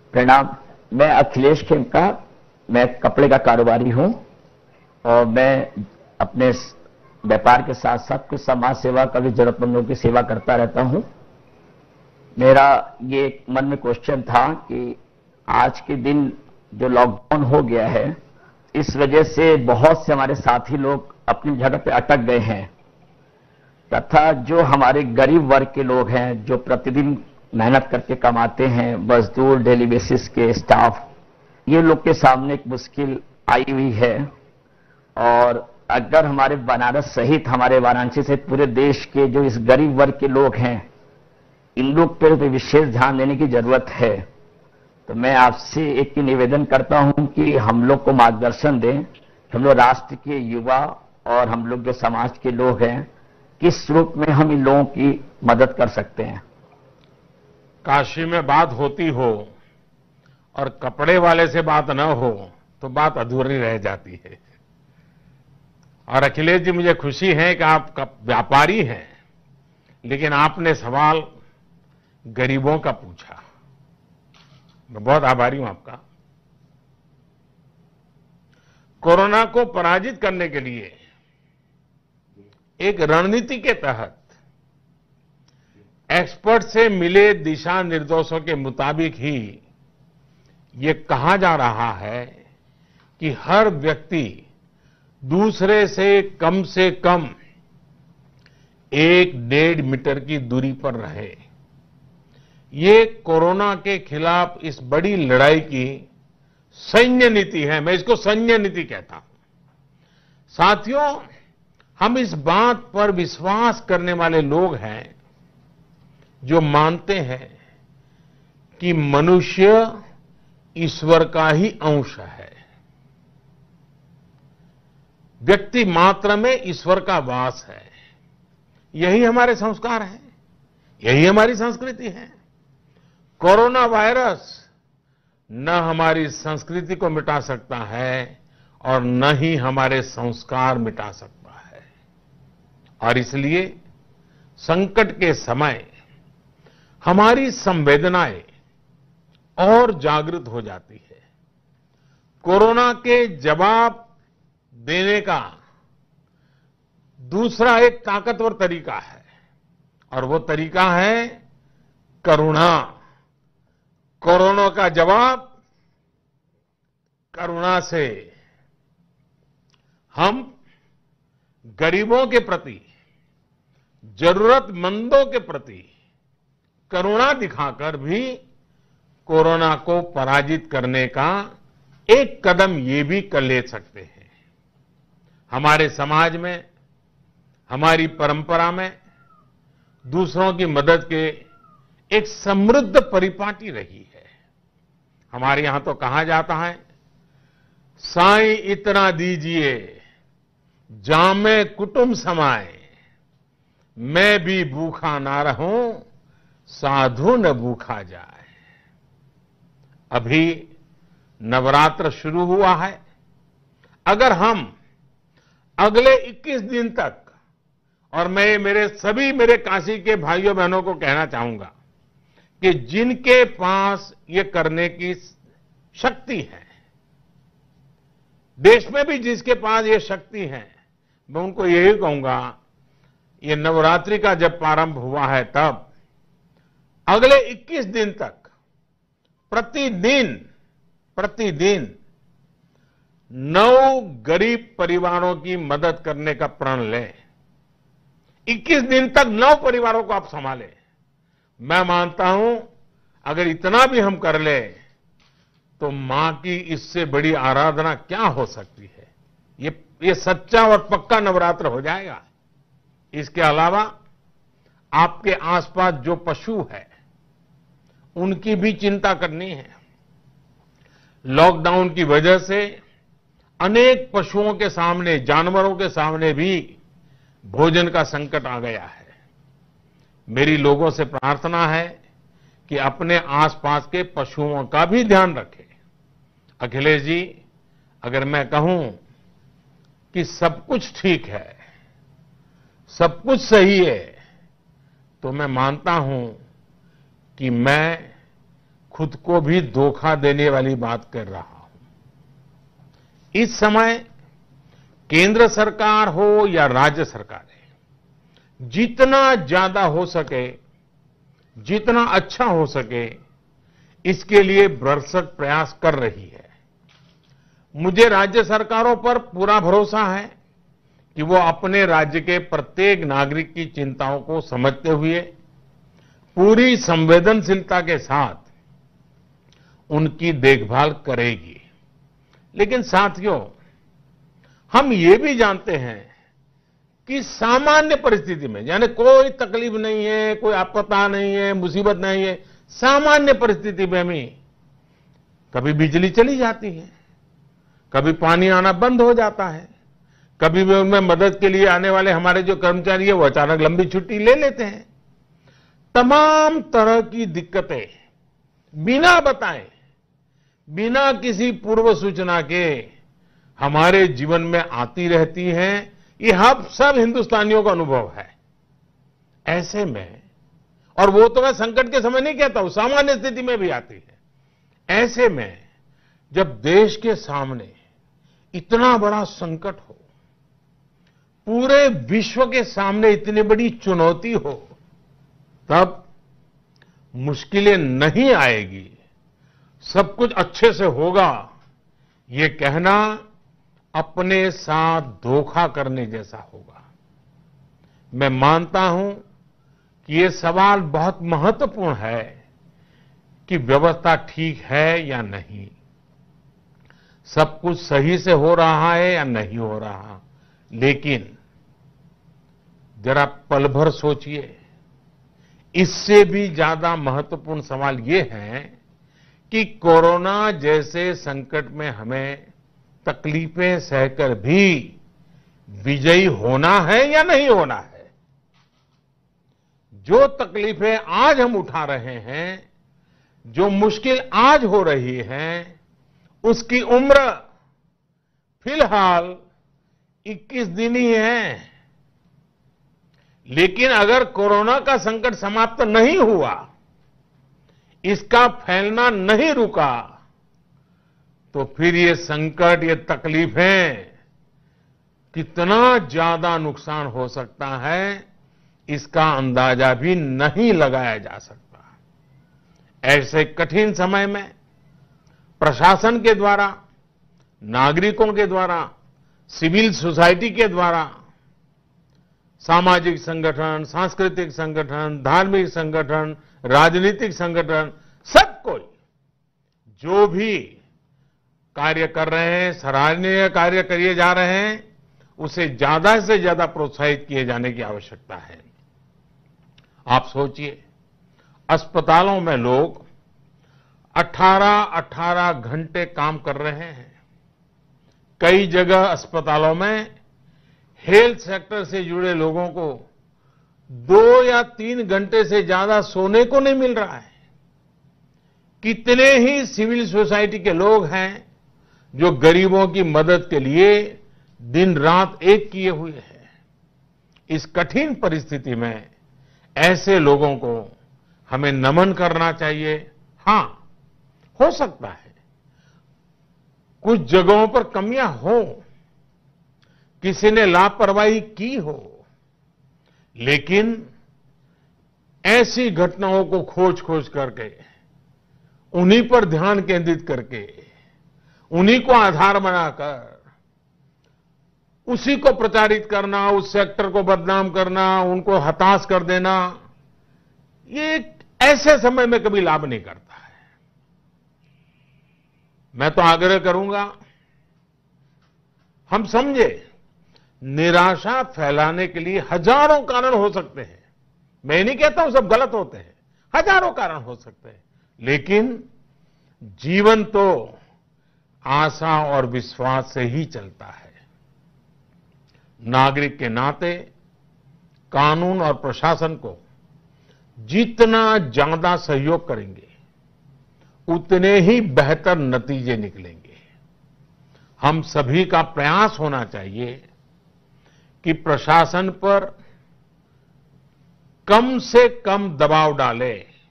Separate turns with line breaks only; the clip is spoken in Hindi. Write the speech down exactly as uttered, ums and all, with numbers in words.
प्रणाम। मैं अखिलेश खेमका, मैं कपड़े का कारोबारी हूं और मैं अपने व्यापार के साथ साथ कुछ समाज सेवा का भी जरूरतमंदों की सेवा करता रहता हूं। मेरा ये मन में क्वेश्चन था कि आज के दिन जो लॉकडाउन हो गया है, इस वजह से बहुत से हमारे साथी लोग अपनी जगह पे अटक गए हैं तथा जो हमारे गरीब वर्ग के लोग हैं, जो प्रतिदिन मेहनत करके कमाते हैं, मजदूर, डेली बेसिस के स्टाफ, ये लोग के सामने एक मुश्किल आई हुई है। और अगर हमारे बनारस सहित हमारे वाराणसी सहित पूरे देश के जो इस गरीब वर्ग के लोग हैं, इन लोग पर विशेष ध्यान देने की जरूरत है। तो मैं आपसे एक ही निवेदन करता हूं कि हम लोग को मार्गदर्शन दें। हम लोग राष्ट्र के युवा और हम लोग जो समाज के लोग हैं, किस रूप में हम इन लोगों की मदद कर सकते हैं।
काशी में बात होती हो और कपड़े वाले से बात न हो तो बात अधूरी रह जाती है। और अखिलेश जी, मुझे खुशी है कि आप व्यापारी हैं, लेकिन आपने सवाल गरीबों का पूछा। मैं बहुत आभारी हूं आपका। कोरोना को पराजित करने के लिए एक रणनीति के तहत एक्सपर्ट से मिले दिशा निर्देशों के मुताबिक ही ये कहा जा रहा है कि हर व्यक्ति दूसरे से कम से कम एक डेढ़ मीटर की दूरी पर रहे। ये कोरोना के खिलाफ इस बड़ी लड़ाई की सैन्य नीति है। मैं इसको सैन्य नीति कहता हूं। साथियों, हम इस बात पर विश्वास करने वाले लोग हैं जो मानते हैं कि मनुष्य ईश्वर का ही अंश है। व्यक्ति मात्र में ईश्वर का वास है। यही हमारे संस्कार हैं, यही हमारी संस्कृति है। कोरोना वायरस न हमारी संस्कृति को मिटा सकता है और न ही हमारे संस्कार मिटा सकता है। और इसलिए संकट के समय हमारी संवेदनाएं और जागृत हो जाती है। कोरोना के जवाब देने का दूसरा एक ताकतवर तरीका है और वो तरीका है करुणा। कोरोना का जवाब करुणा से। हम गरीबों के प्रति, जरूरतमंदों के प्रति करुणा दिखाकर भी कोरोना को पराजित करने का एक कदम ये भी कर ले सकते हैं। हमारे समाज में, हमारी परंपरा में दूसरों की मदद के एक समृद्ध परिपाटी रही है। हमारे यहां तो कहा जाता है, साईं इतना दीजिए जामे कुटुंब समाए, मैं भी भूखा ना रहूं साधु न भूखा जाए। अभी नवरात्र शुरू हुआ है। अगर हम अगले इक्कीस दिन तक, और मैं मेरे सभी मेरे काशी के भाइयों बहनों को कहना चाहूंगा कि जिनके पास ये करने की शक्ति है, देश में भी जिसके पास ये शक्ति है, मैं उनको यही कहूंगा, ये नवरात्रि का जब प्रारंभ हुआ है तब अगले इक्कीस दिन तक प्रतिदिन प्रतिदिन नौ गरीब परिवारों की मदद करने का प्रण लें। इक्कीस दिन तक नौ परिवारों को आप संभालें। मैं मानता हूं अगर इतना भी हम कर ले तो मां की इससे बड़ी आराधना क्या हो सकती है। ये ये सच्चा और पक्का नवरात्र हो जाएगा। इसके अलावा आपके आसपास जो पशु है उनकी भी चिंता करनी है। लॉकडाउन की वजह से अनेक पशुओं के सामने, जानवरों के सामने भी भोजन का संकट आ गया है। मेरी लोगों से प्रार्थना है कि अपने आसपास के पशुओं का भी ध्यान रखें। अखिलेश जी, अगर मैं कहूं कि सब कुछ ठीक है, सब कुछ सही है, तो मैं मानता हूं कि मैं खुद को भी धोखा देने वाली बात कर रहा हूं। इस समय केंद्र सरकार हो या राज्य सरकारें जितना ज्यादा हो सके, जितना अच्छा हो सके, इसके लिए भरसक प्रयास कर रही है। मुझे राज्य सरकारों पर पूरा भरोसा है कि वो अपने राज्य के प्रत्येक नागरिक की चिंताओं को समझते हुए पूरी संवेदनशीलता के साथ उनकी देखभाल करेगी। लेकिन साथियों, हम ये भी जानते हैं कि सामान्य परिस्थिति में, यानी कोई तकलीफ नहीं है, कोई आपदा नहीं है, मुसीबत नहीं है, सामान्य परिस्थिति में भी कभी बिजली चली जाती है, कभी पानी आना बंद हो जाता है, कभी भी उनमें मदद के लिए आने वाले हमारे जो कर्मचारी है वो अचानक लंबी छुट्टी ले लेते हैं। तमाम तरह की दिक्कतें बिना बताए, बिना किसी पूर्व सूचना के हमारे जीवन में आती रहती हैं। ये हम सब हिंदुस्तानियों का अनुभव है। ऐसे में, और वो तो मैं संकट के समय नहीं कहता हूं, सामान्य स्थिति में भी आती है। ऐसे में जब देश के सामने इतना बड़ा संकट हो, पूरे विश्व के सामने इतनी बड़ी चुनौती हो, तब मुश्किलें नहीं आएगी, सब कुछ अच्छे से होगा, ये कहना अपने साथ धोखा करने जैसा होगा। मैं मानता हूं कि ये सवाल बहुत महत्वपूर्ण है कि व्यवस्था ठीक है या नहीं, सब कुछ सही से हो रहा है या नहीं हो रहा। लेकिन जरा पल भर सोचिए, इससे भी ज्यादा महत्वपूर्ण सवाल ये है कि कोरोना जैसे संकट में हमें तकलीफें सहकर भी विजयी होना है या नहीं होना है। जो तकलीफें आज हम उठा रहे हैं, जो मुश्किल आज हो रही है, उसकी उम्र फिलहाल इक्कीस दिन ही है। लेकिन अगर कोरोना का संकट समाप्त नहीं हुआ, इसका फैलना नहीं रुका, तो फिर ये संकट, ये तकलीफें कितना ज्यादा नुकसान हो सकता है, इसका अंदाजा भी नहीं लगाया जा सकता। ऐसे कठिन समय में प्रशासन के द्वारा, नागरिकों के द्वारा, सिविल सोसाइटी के द्वारा, सामाजिक संगठन, सांस्कृतिक संगठन, धार्मिक संगठन, राजनीतिक संगठन, सब कोई जो भी कार्य कर रहे हैं, सराहनीय कार्य किए जा रहे हैं, उसे ज्यादा से ज्यादा प्रोत्साहित किए जाने की आवश्यकता है। आप सोचिए, अस्पतालों में लोग अठारह अठारह घंटे काम कर रहे हैं। कई जगह अस्पतालों में हेल्थ सेक्टर से जुड़े लोगों को दो या तीन घंटे से ज्यादा सोने को नहीं मिल रहा है। कितने ही सिविल सोसाइटी के लोग हैं जो गरीबों की मदद के लिए दिन रात एक किए हुए हैं। इस कठिन परिस्थिति में ऐसे लोगों को हमें नमन करना चाहिए। हां, हो सकता है कुछ जगहों पर कमियां हो, किसी ने लापरवाही की हो, लेकिन ऐसी घटनाओं को खोज खोज करके, उन्हीं पर ध्यान केंद्रित करके, उन्हीं को आधार बनाकर उसी को प्रचारित करना, उस सेक्टर को बदनाम करना, उनको हताश कर देना, ये ऐसे समय में कभी लाभ नहीं करता है। मैं तो आग्रह करूंगा, हम समझे निराशा फैलाने के लिए हजारों कारण हो सकते हैं। मैं नहीं कहता हूं सब गलत होते हैं, हजारों कारण हो सकते हैं, लेकिन जीवन तो आशा और विश्वास से ही चलता है। नागरिक के नाते कानून और प्रशासन को जितना ज्यादा सहयोग करेंगे, उतने ही बेहतर नतीजे निकलेंगे। हम सभी का प्रयास होना चाहिए कि प्रशासन पर कम से कम दबाव डालें,